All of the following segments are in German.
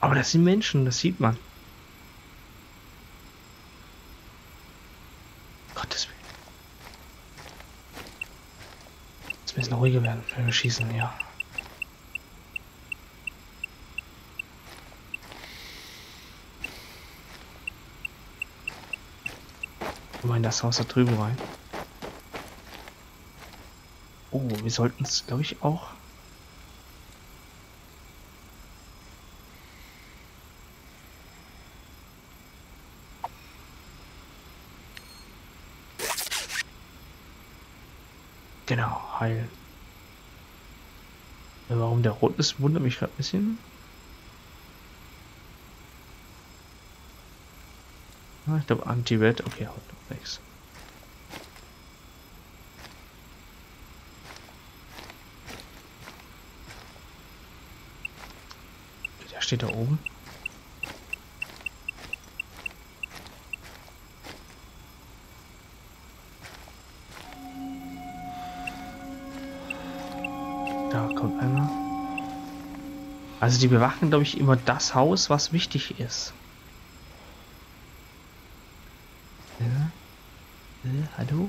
Aber das sind Menschen, das sieht man. Gottes Willen. Jetzt müssen wir ruhiger werden, wenn wir schießen, ja. Mal in das Haus da drüben rein. Oh, wir sollten es, glaube ich, auch. Genau, heilen. Ja, warum der rot ist, wundert mich gerade ein bisschen. Ah, ich glaube Anti-Red, okay, haut noch nichts. Der steht da oben. Da kommt einer. Also die bewachen, glaube ich, immer das Haus, was wichtig ist. Ja. Hallo?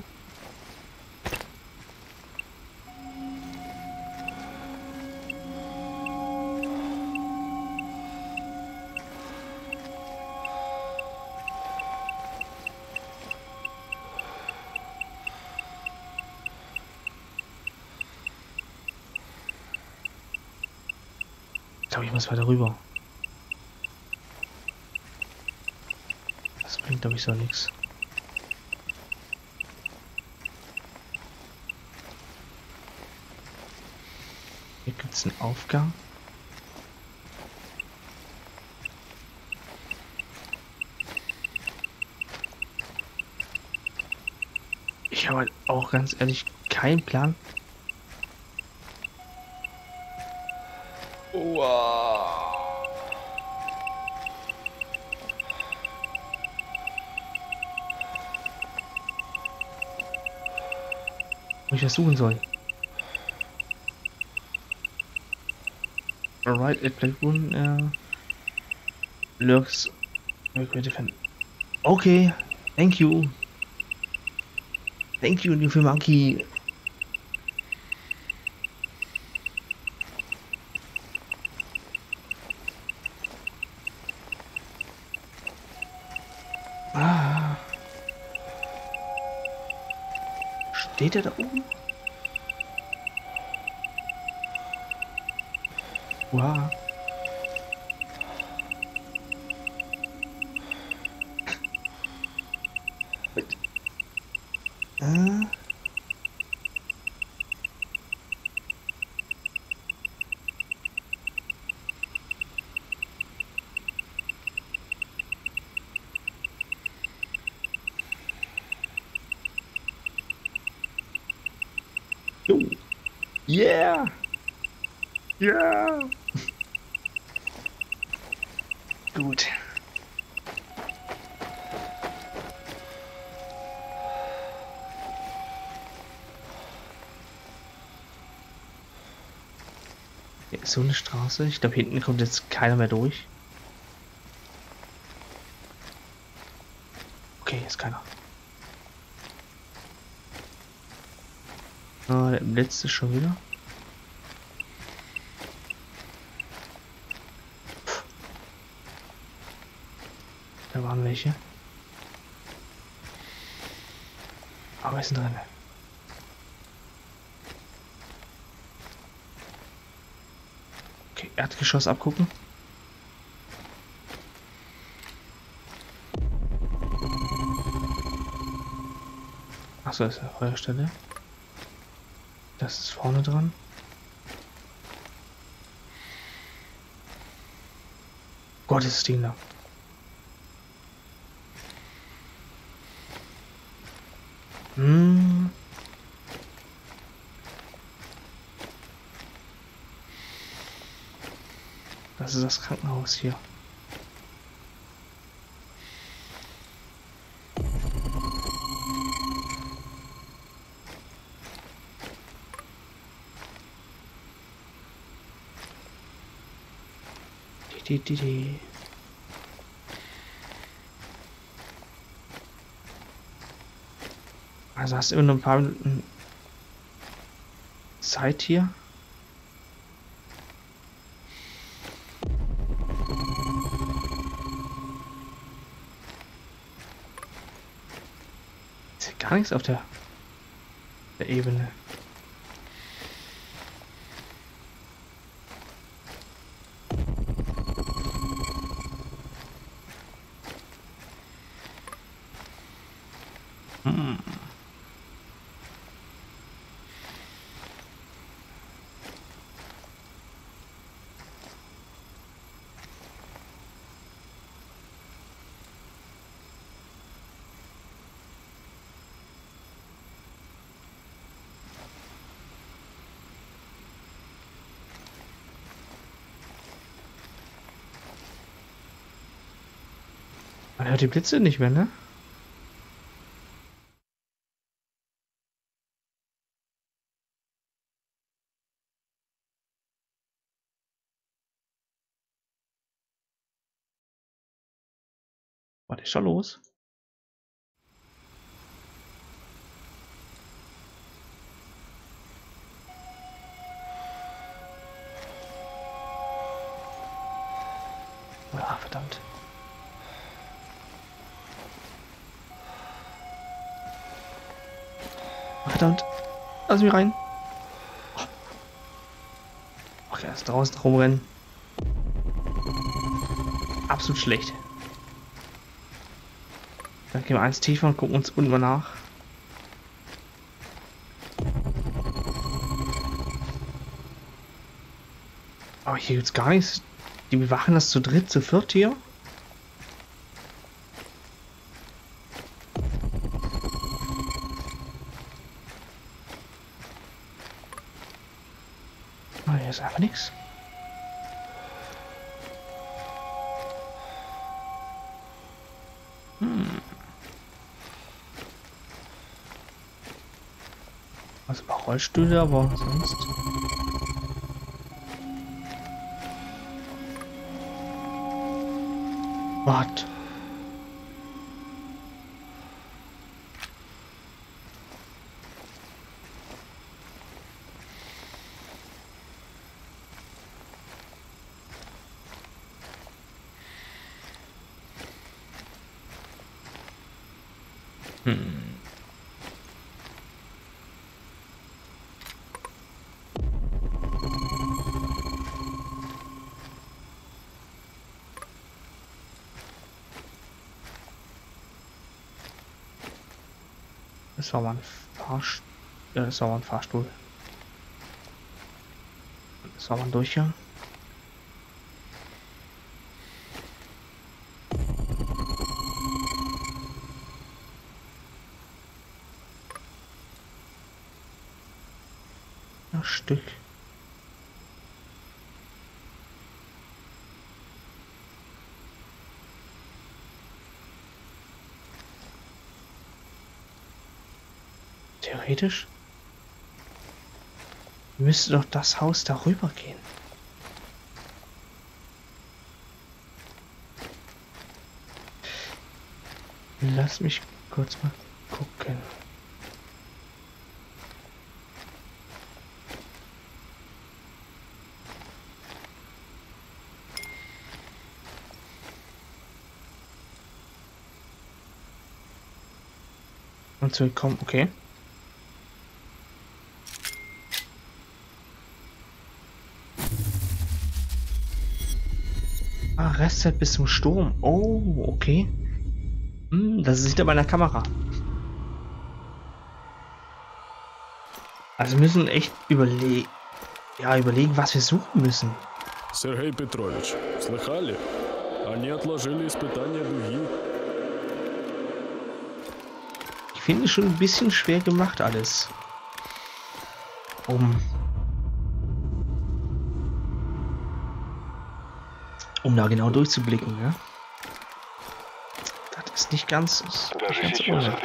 Ich glaube, ich muss weiter rüber. Das bringt, glaube ich, so nichts. Hier gibt es einen Aufgang. Ich habe halt auch ganz ehrlich keinen Plan. Wow. Wo ich das suchen soll. Alright, at Blackwood, lurks. Okay, thank you. Thank you, Newfie Monkey. Ah. Steht er da oben? Wow. Mit. Äh. Jo. Yeah. Yeah. Gut. Hier ist so eine Straße. Ich glaube, hinten kommt jetzt keiner mehr durch. Okay, ist keiner. Ah, der letzte schon wieder. Da waren welche. Aber ist drin. Okay, Erdgeschoss abgucken. Achso, das ist eine Feuerstelle. Das ist vorne dran. Gottesdiener. Hm. Das ist das Krankenhaus hier. Also hast du immer noch ein paar Minuten Zeit hier. Ist ja gar nichts auf der Ebene. Man hört die Blitze nicht mehr, ne? Was ist da los? Ah, verdammt. Verdammt. Lass mich rein. Okay, erst draußen rumrennen. Absolut schlecht. Dann gehen wir eins tiefer und gucken uns unten mal nach. Aber hier gibt's gar nichts. Die bewachen das zu dritt, zu viert hier. Ah, hier ist einfach nichts. Also ein paar Rollstühle, aber sonst. Was? Das war mal ein Fahrstuhl. Ja, das war mal ein Fahrstuhl. Das war mal ein Durchgang. Ein Stück. Theoretisch müsste doch das Haus darüber gehen. Lass mich kurz mal gucken. Und zurückkommen, okay. Ah, Restzeit bis zum Sturm. Oh, okay. Das ist hinter meiner Kamera. Also wir müssen echt überlegen, was wir suchen müssen. Сергей Петрович, слыхали? Они отложили испытание дуги. Ich finde es schon ein bisschen schwer gemacht alles. Um da genau durchzublicken, ne? Das ist nicht ganz ohne.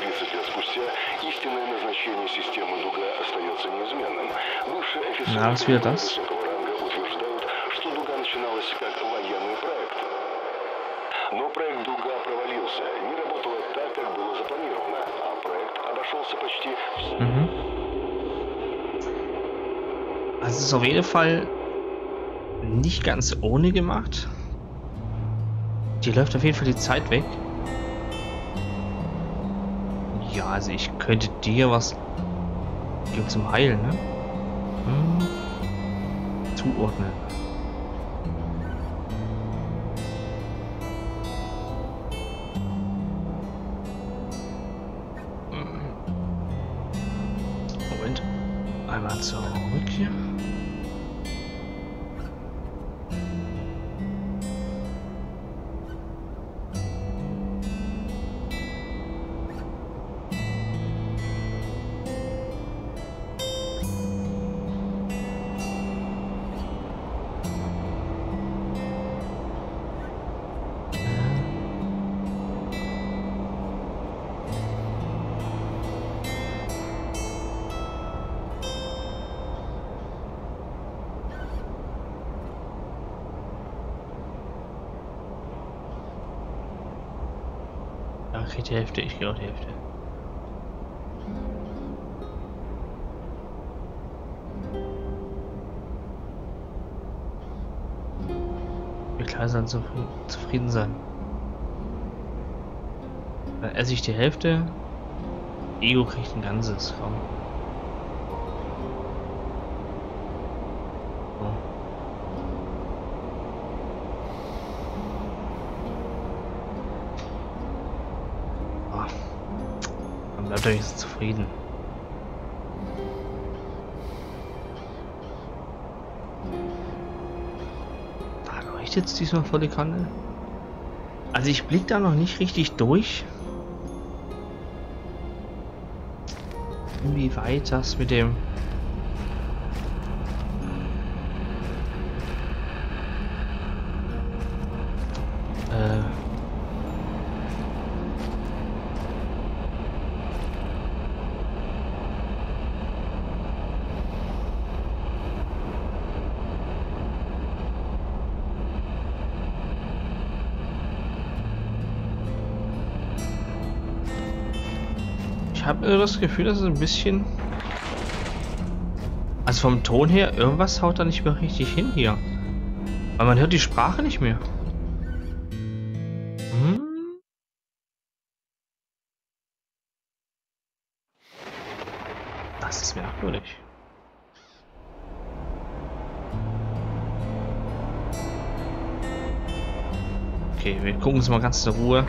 Na, was wieder das? начиналась как военный проект. Но проект «Дуга» провалился, не работало так, как было запланировано, а проект обошелся почти в... Also es ist auf jeden Fall nicht ganz ohne gemacht. Die läuft auf jeden Fall die Zeit weg. Ja, also ich könnte dir was zum Heilen, ne? Zuordnen. Moment. Einmal zurück hier. Ja, kriegt die Hälfte, ich kriege auch die Hälfte. Wie klar sein zufrieden sein. Dann esse ich die Hälfte. Ego kriegt ein ganzes. Komm. Bleibt euch jetzt zufrieden. Da leuchtet es diesmal vor die Kanne. Also ich blick da noch nicht richtig durch. Inwieweit das mit dem ich habe das Gefühl, dass es ein bisschen... Also vom Ton her, irgendwas haut da nicht mehr richtig hin hier. Weil man hört die Sprache nicht mehr. Das ist merkwürdig. Okay, wir gucken uns mal ganz in Ruhe.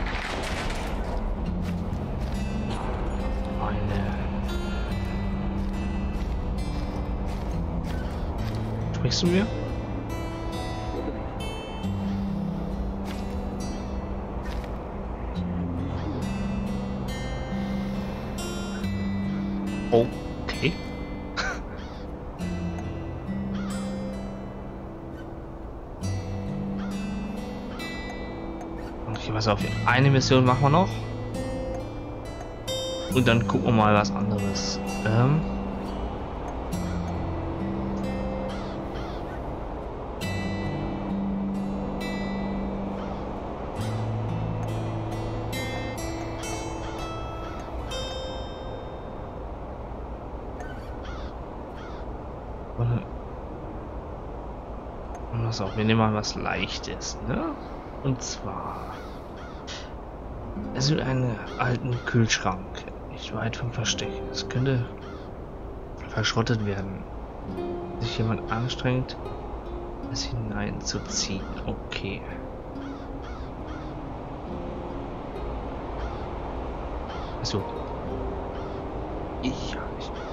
Sprichst du mir? Okay. Okay, pass auf. Eine Mission machen wir noch. Und dann gucken wir mal was anderes. Pass auf, wir nehmen mal was Leichtes, ne? Und zwar... Es ist einen alten Kühlschrank, nicht weit vom Versteck. Es könnte verschrottet werden. Sich jemand anstrengt, es hineinzuziehen. Okay. So. Ich.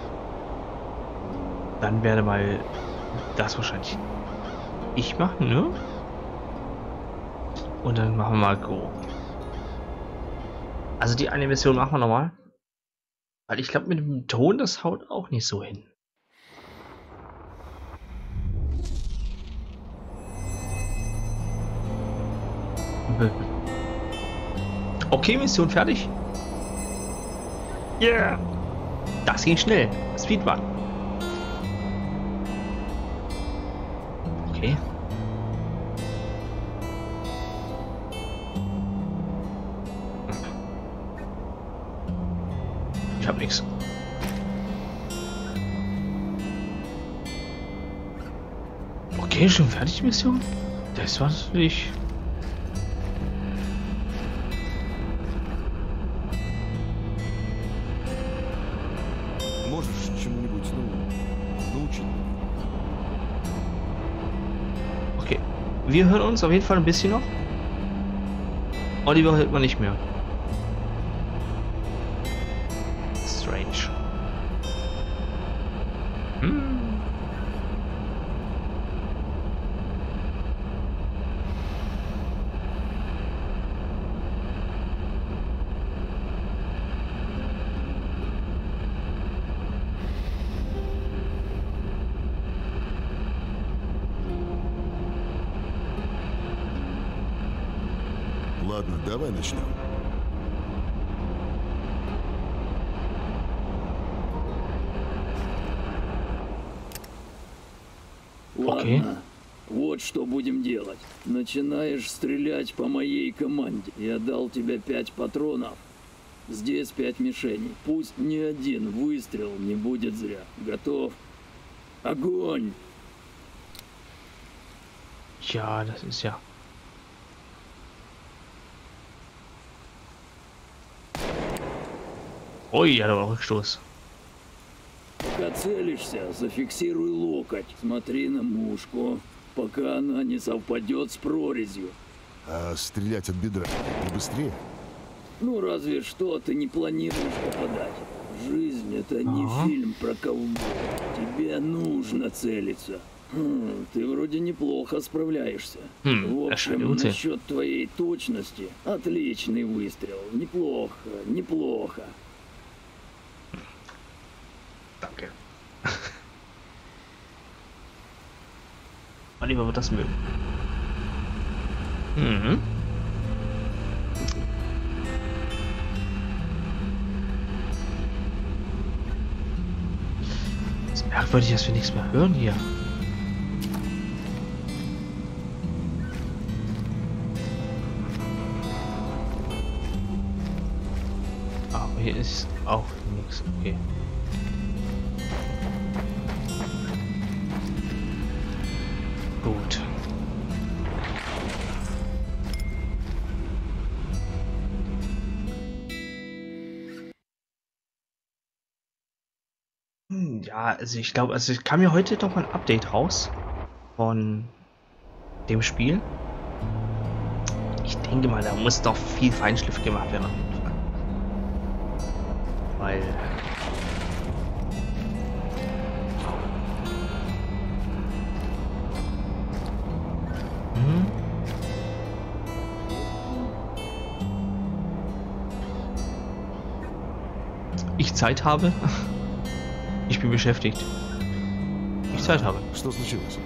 Dann werde mal das wahrscheinlich ich machen, ne? Und dann machen wir mal Go. Also die eine Mission machen wir nochmal. Weil ich glaube mit dem Ton, das haut auch nicht so hin. Okay, Mission fertig. Yeah! Das ging schnell. Speedrun. Okay. Ich hab nichts. Okay, schon fertig die Mission? Das war natürlich... Можешь чему-нибудь, научить? Okay. Wir hören uns auf jeden Fall ein bisschen noch. Oliver hört man nicht mehr. Strange. Ладно, давай начнем. Окей. Ладно, вот что будем делать. Начинаешь стрелять по моей команде. Я дал тебе 5 патронов. Здесь 5 мишеней. Пусть ни один выстрел не будет зря. Готов? Огонь! Ja, das ist ja... Ой, я дал Rückstoß. Пока целишься, зафиксируй локоть. Смотри на мушку, пока она не совпадет с прорезью. А стрелять от бедра не быстрее? Ну, разве что ты не планируешь попадать. Жизнь — это не фильм про ковбоя. Тебе нужно целиться. Ты вроде неплохо справляешься. В общем, насчет твоей точности, отличный выстрел. Неплохо, неплохо. Danke. Oliver wird das mögen. Mhm. Es ist merkwürdig, dass wir nichts mehr hören hier. Aber hier ist auch nichts. Okay. Gut. Ja, also ich glaube, es kam ja heute doch mal ein Update raus von dem Spiel. Ich denke mal, da muss doch viel Feinschliff gemacht werden auf jeden Fall. Weil... ich Zeit habe. Ich bin beschäftigt. Ich Zeit habe. Что случилось?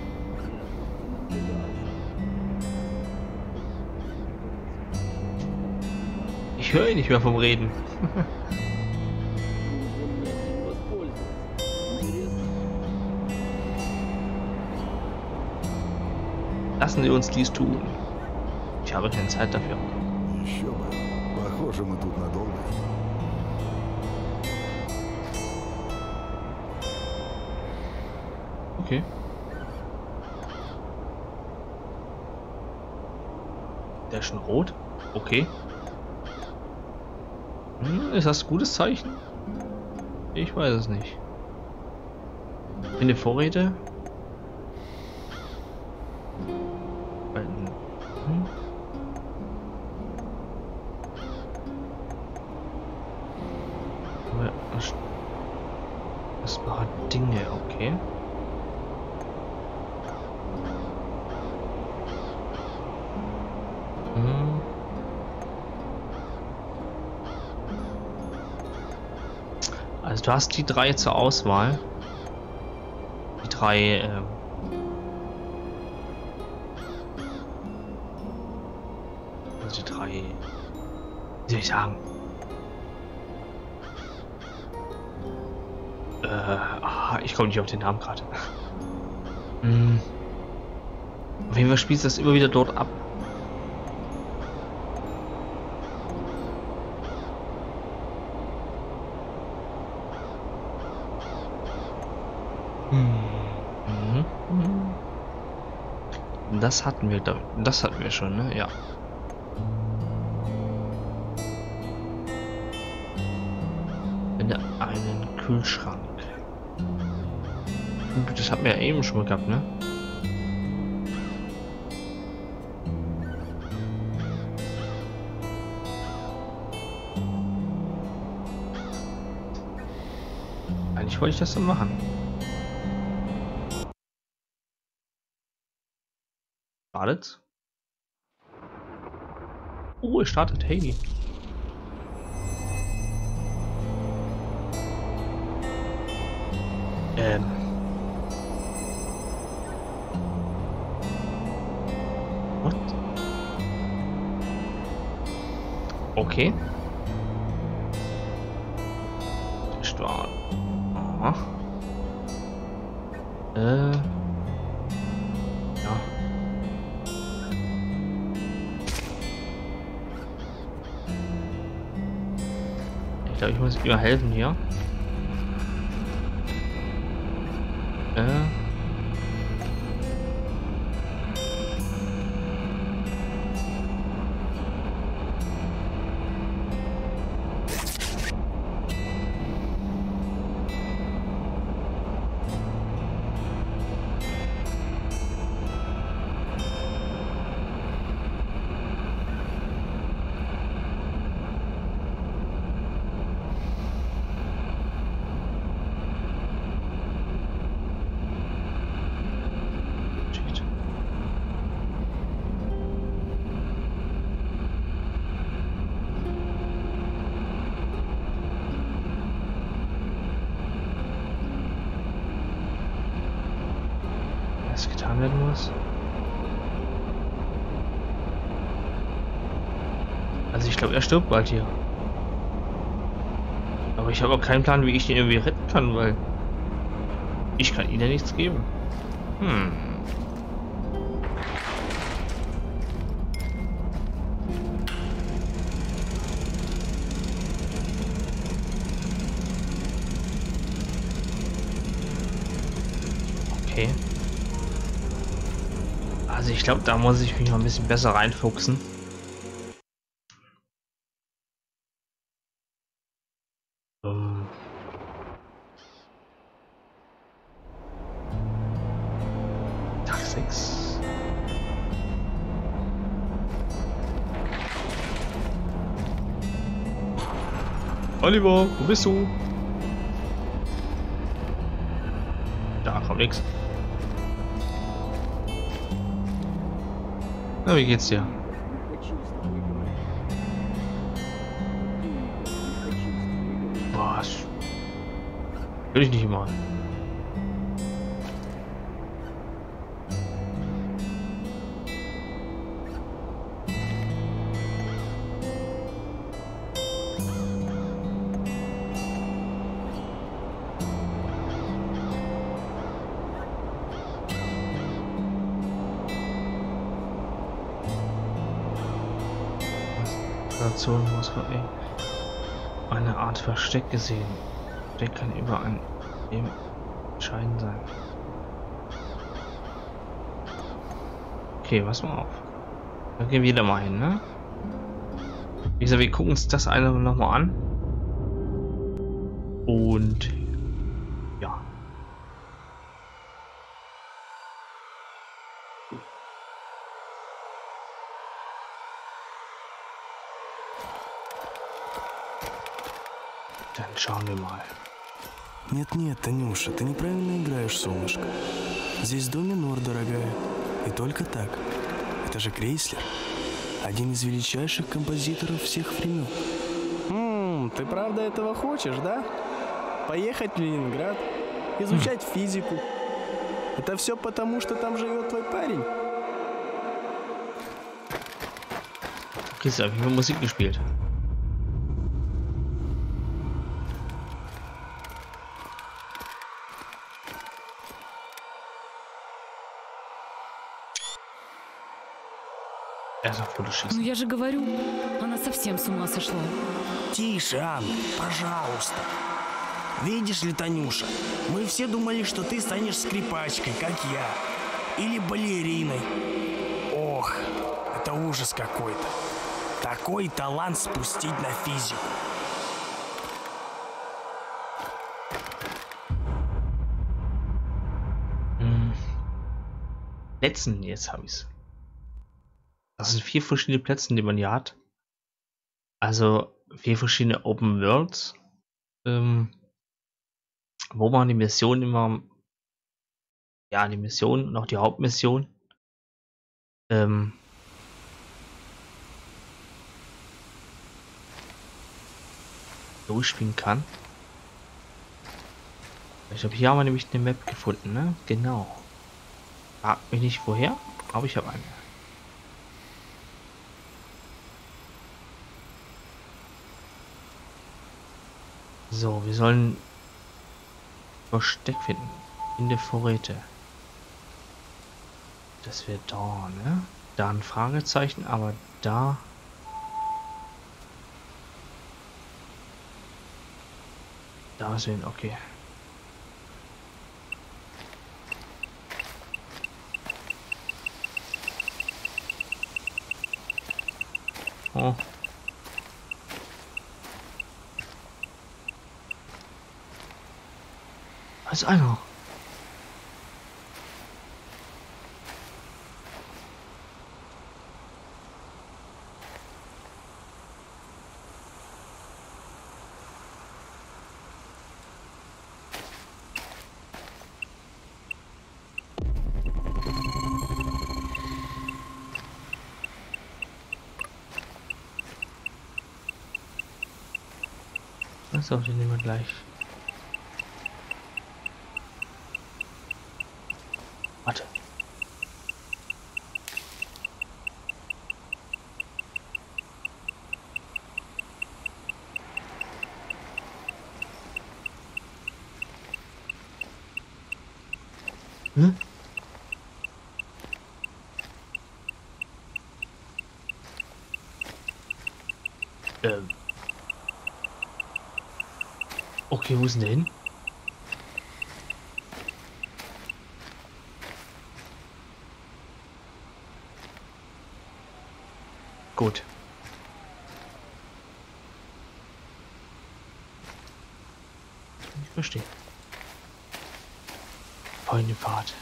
Ich höre ihn nicht mehr vom Reden. Lassen Sie uns dies tun. Ich habe keine Zeit dafür. Еще бы. Похоже, мы тут надолго. Okay. Der ist schon rot. Okay. Ist das ein gutes Zeichen? Ich weiß es nicht. Finde Vorräte. Das waren Dinge, okay. Also du hast die 3 zur Auswahl. Die 3 also die 3, wie soll ich sagen? Ich komme nicht auf den Namen gerade. Auf jeden Fall spielst du das immer wieder dort ab. Das hatten wir, das hatten wir schon, ne? Ja. Finde einen Kühlschrank. Das hatten wir ja eben schon mal gehabt, ne? Eigentlich wollte ich das so machen. Startet. Oh, es startet. Hey. What? Okay. Start. Aha. Ja. Ich glaube, ich muss ihm helfen hier. Getan werden muss. Also ich glaube, er stirbt bald hier. Aber ich habe auch keinen Plan, wie ich den irgendwie retten kann, weil ich kann ihnen ja nichts geben. Okay. Also ich glaube, da muss ich mich noch ein bisschen besser reinfuchsen. Tag 6. Oliver, wo bist du? Da kommt nichts. Na, wie geht's dir? Was? Will ich nicht mal. Muss eine Art Versteck gesehen. Versteck kann überall entscheidend sein. Okay, pass mal auf. Dann gehen wir wieder mal hin, ne? Wie gesagt, wir gucken uns das eine noch mal an. Und ja. Dann schauen wir mal. Нет-нет, Танюша, ты неправильно играешь, солнышко. Здесь до минор, дорогая. И только так. Это же Крейслер. Один из величайших композиторов всех времен. Ты правда этого хочешь, да? Поехать в Ленинград, изучать физику. Это все потому, что там живет твой парень? Okay, jetzt habe ich nur Musik gespielt. Ну я же говорю, она совсем с ума сошла. Тише, Анна, пожалуйста. Видишь ли, Танюша, мы все думали, что ты станешь скрипачкой, как я. Или балериной. ужас какой-то. Такой талант спустить на физику. Plätzen, jetzt habe ich es. Das sind 4 verschiedene Plätze, die man hier hat. Also 4 verschiedene Open Worlds, wo man die Mission immer, ja, die Mission und auch die Hauptmission durchspielen kann. Ich habe hier haben wir nämlich eine Map gefunden, ne? Genau. Fragt mich nicht woher, aber ich habe eine. So, wir sollen Versteck finden. In der Vorräte. Das wäre da, ne? Da ein Fragezeichen, aber da... Da sind, okay. Oh. Da ist einer. So, den nehmen wir gleich. Warte. Hm? Okay, wo ist denn der hin? Gut. Ich verstehe. Freunde Fahrt.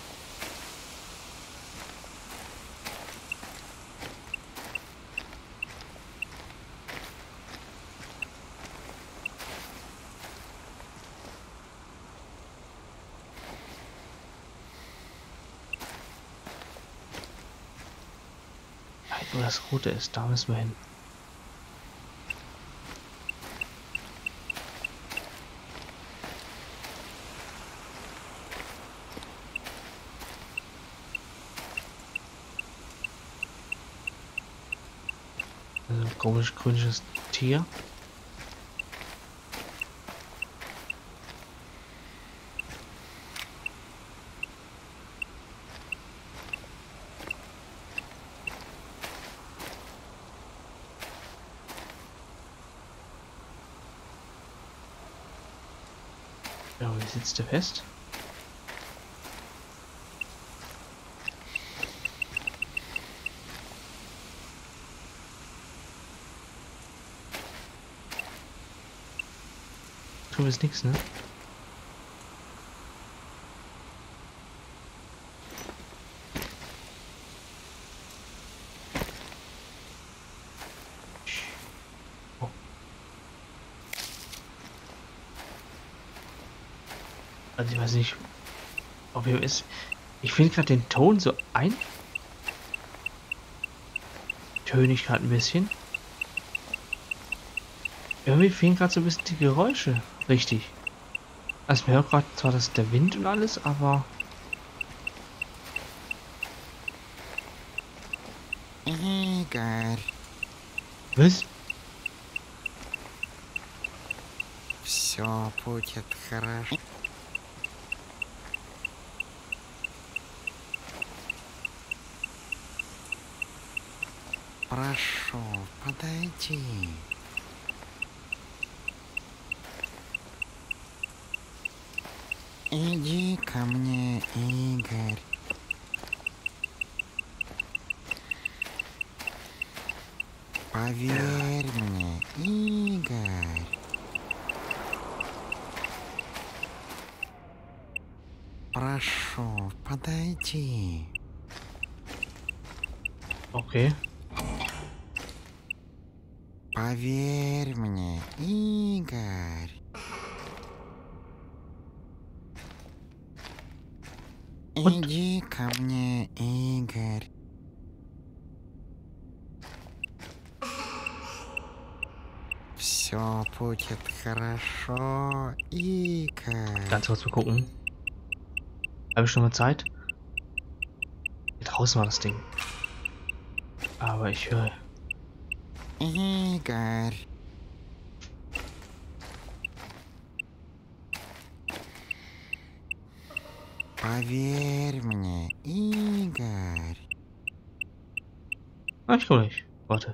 Wo das Rote ist, da müssen wir hin. Also komisch grünes Tier. Ja, wie sitzt der fest? Tu ist nichts, ne? Oh. Also ich weiß nicht, ob er ist. Ich finde gerade den Ton so eintönig gerade ein bisschen. Irgendwie fehlen gerade so ein bisschen die Geräusche. Richtig. Also man hört gerade zwar das der Wind und alles, aber... Игорь, Was? все будет хорошо. Прошу, подойди. Иди ко мне, Игорь. Поверь мне, Игорь. Прошу, подойди. Okay. Поверь мне, Игорь. Иди ко мне, Игорь. Все будет хорошо, Игорь. Ganz kurz mal gucken. Habe ich schon mal Zeit? Hier draußen war das Ding. Aber ich höre. Игорь. Поверь мне, Игорь. Ah, ich komme nicht. Warte.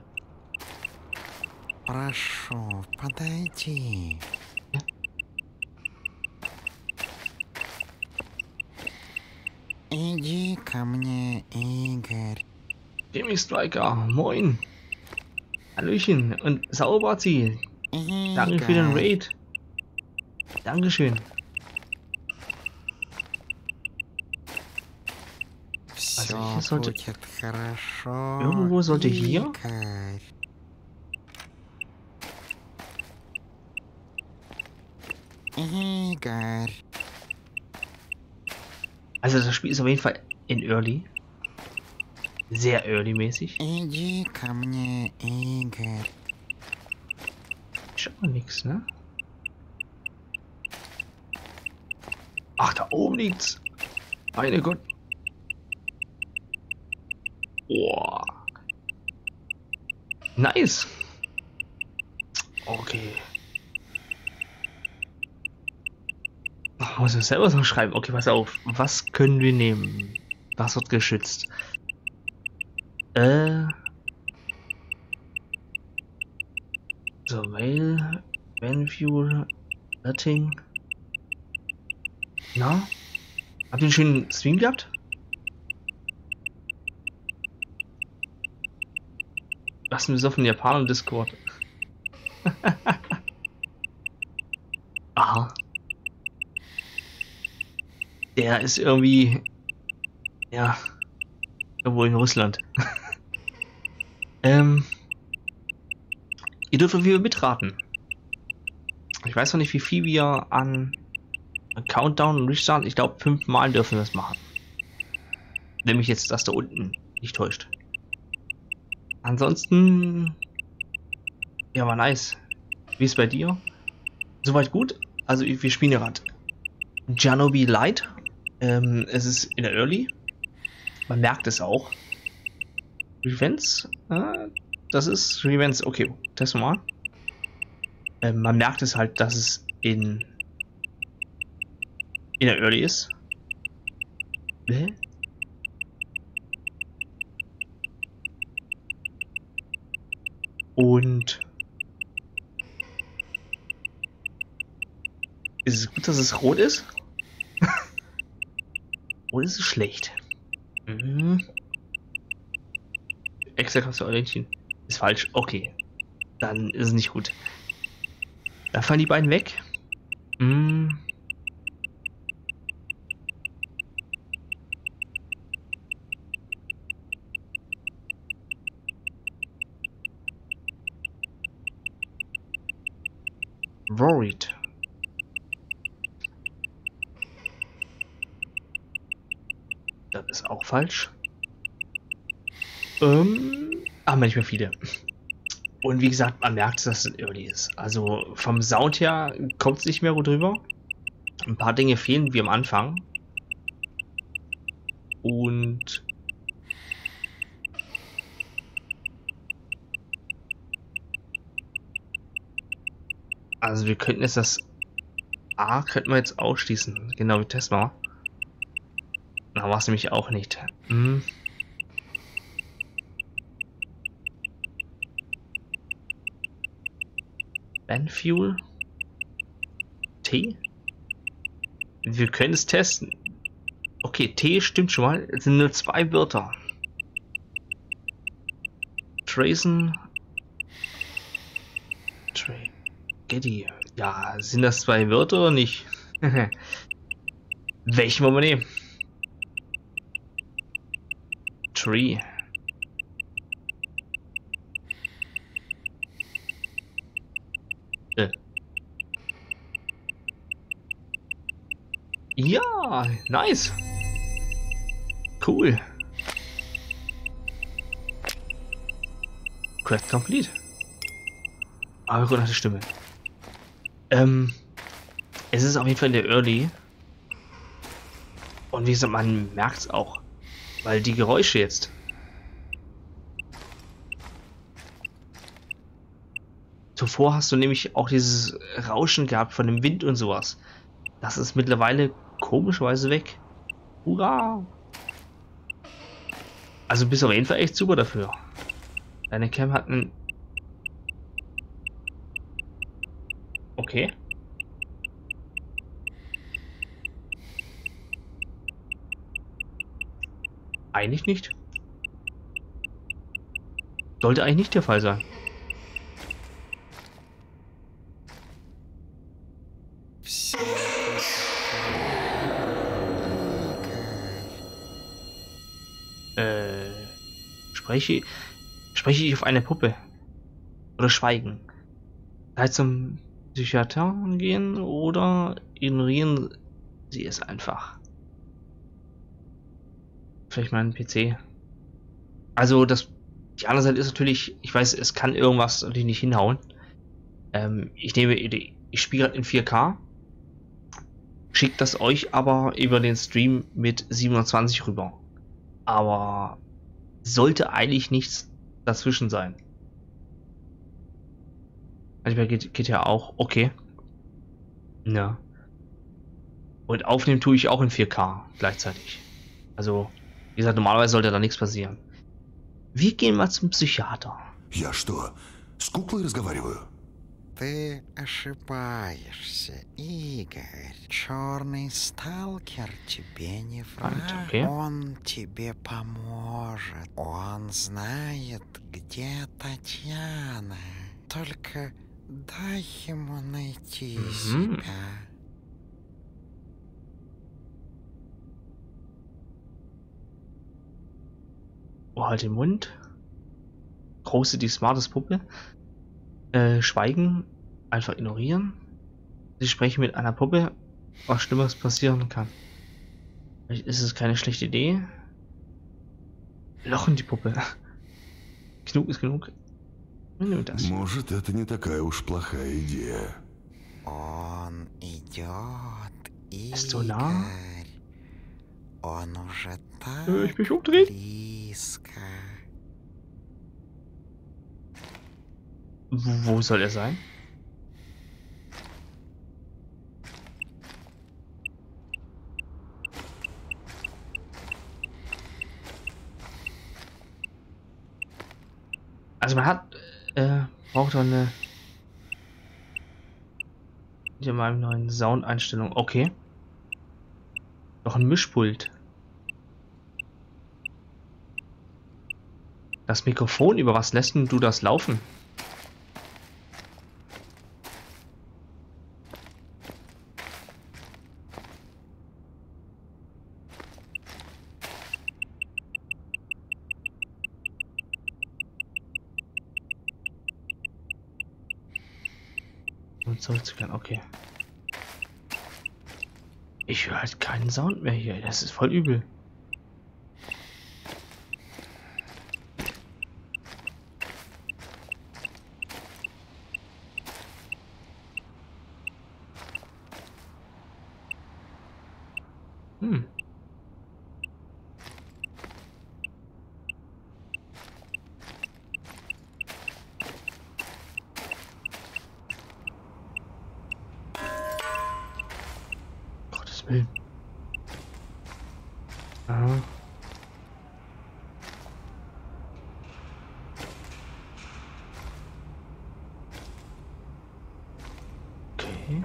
Прошу, подойди. Иди ко мне, Игорь. Jimmy Striker, moin. Hallöchen und Sauberziel. Danke für den Raid. Dankeschön. Все hier sollte- будет хорошо. Irgendwo sollte hier- Игорь. Игорь. Also das Spiel ist auf jeden Fall in Early. Sehr Early-mäßig. Иди ко мне, Игорь. Ich schau mal nix, ne? Ach, da oben liegt's. Meine Gott. Boah. Nice. Okay. Ach, muss ich selber so schreiben. Okay, pass auf. Was können wir nehmen? Was wird geschützt? Surveil, Benfuel, Letting. Na? Habt ihr einen schönen Stream gehabt? Was mir so von Japan im Discord. Aha. Der ist irgendwie. Ja. Irgendwo in Russland. Ihr dürft auf jeden Fall mitraten. Ich weiß noch nicht, wie viel wir an Countdown und Restart. Ich glaube, 5 Mal dürfen wir das machen. Nämlich jetzt das da unten nicht täuscht. Ansonsten. Ja, war nice. Wie ist bei dir? Soweit gut. Also, wir spielen ja gerade Janobi Light. Es ist in der Early. Man merkt es auch. Revents? Das ist Revents. Okay, testen wir mal. Man merkt es halt, dass es in der Early ist. Und ist es gut, dass es rot ist? Oder ist es schlecht? Extra Kastenöhrchen ist falsch. Okay. Dann ist es nicht gut. Da fallen die beiden weg. Worried. Das ist auch falsch. Manchmal viele. Und wie gesagt, man merkt, dass es Early ist. Also vom Sound her kommt es nicht mehr gut rüber. Ein paar Dinge fehlen wie am Anfang. Und also wir könnten jetzt das A könnten wir jetzt ausschließen. Genau, wir testen mal. Na, war es nämlich auch nicht. Benfuel. T. Wir können es testen. Okay, T stimmt schon mal. Es sind nur 2 Wörter. Tracen Spaghetti. Ja, sind das zwei Wörter oder nicht? Welchen wollen wir nehmen? Tree. Ja, nice. Cool. Quest complete. Aber gut, nach der Stimme. Es ist auf jeden Fall in der Early. Und wie gesagt, man merkt es auch. Weil die Geräusche jetzt. Zuvor hast du nämlich auch dieses Rauschen gehabt von dem Wind und sowas. Das ist mittlerweile komischerweise weg. Hurra! Also bist auf jeden Fall echt super dafür. Deine Cam hat einen... Okay. Eigentlich nicht. Sollte eigentlich nicht der Fall sein. Spreche ich auf eine Puppe? Oder schweigen? Zeit zum Psychiater gehen oder ignorieren Sie es einfach? Vielleicht mal einen PC. Also die andere Seite ist natürlich, ich weiß, es kann irgendwas natürlich nicht hinhauen. Ich spiele gerade in 4K. Schickt das euch aber über den Stream mit 720 rüber. Aber sollte eigentlich nichts dazwischen sein. Manchmal geht ja auch, okay. Ja. Und aufnehmen tue ich auch in 4K gleichzeitig. Also, wie gesagt, normalerweise sollte da nichts passieren. Wir gehen mal zum Psychiater. Я что, с куклой разговариваю? Ты ошибаешься, Игорь. Черный сталкер тебе не враг. Okay. Он тебе поможет. Он знает, где Татьяна. Только дай ему найти себя. Oh, halt den Mund. Große, die smartes Puppe. Schweigen. Einfach ignorieren. Sie sprechen mit einer Puppe, was Schlimmes passieren kann. Vielleicht ist es keine schlechte Idee. Loch in die Puppe. Genug ist genug. Das. Может, это не такая уж плохая идея. Он идет, Ist so nah. Игорь. Он уже так Ich mich umdrehen. близко. Wo soll er sein? Also man hat braucht doch eine hier mal neuen Soundeinstellung. Okay. Doch ein Mischpult. Das Mikrofon, über was lässt denn du das laufen? Um zurückzukehren, okay. Ich höre halt keinen Sound mehr hier. Das ist voll übel. Gottes Willen. Aha. Okay.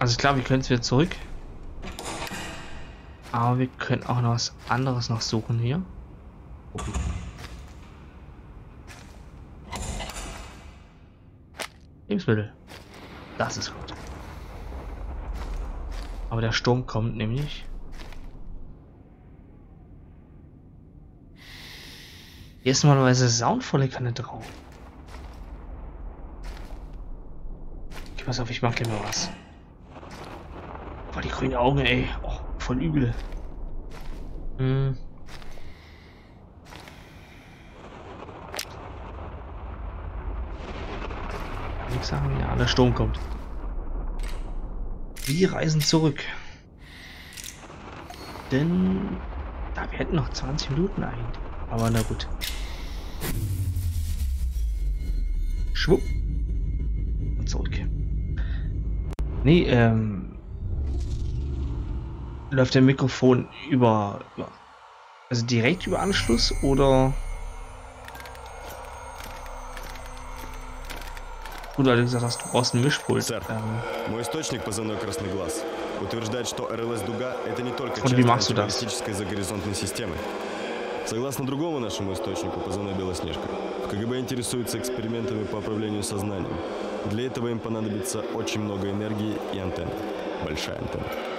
Also klar, wir können es wieder zurück. Aber wir können auch noch was anderes noch suchen hier. Okay. Lebensmittel. Das ist gut. Aber der Sturm kommt nämlich. Hier ist normalerweise soundvolle Kanne drauf. Okay, pass auf, ich mach dir mal was. Boah, die grünen Augen, ey. Oh, voll übel. Ich sagen, ja, der Sturm kommt. Wir reisen zurück. Denn wir hätten noch 20 Minuten eigentlich. Aber na gut. Schwupp. Und zurück. Nee, läuft der Mikrofon über also direkt über Anschluss oder? Gut, weil du gesagt hast, du brauchst einen Mischpult. Сэр, мой источник позывной «Красный глаз» утверждает, что РЛС-дуга — это не только часть антибаллистической загоризонтной системы. Согласно другому нашему источнику, позывной «Белоснежка», в КГБ интересуются экспериментами по управлению сознанием. Для этого им понадобится очень много энергии и антенна. Большая антенна.